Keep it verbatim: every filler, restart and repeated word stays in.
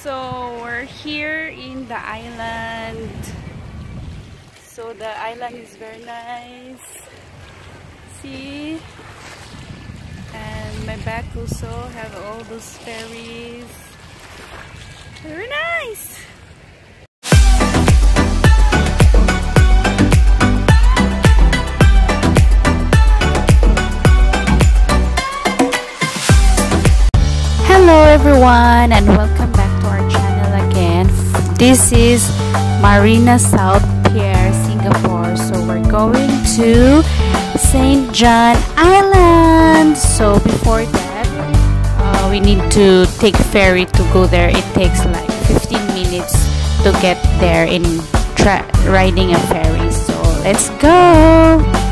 So we're here in the island. So the island is very nice. See? And my back also have all those ferries. Very nice! Hello everyone and welcome back to our channel again. This is Marina South Pier, Singapore. So we're going to Saint John Island. So before that, uh, we need to take ferry to go there. It takes like fifteen minutes to get there in tra riding a ferry. So let's go!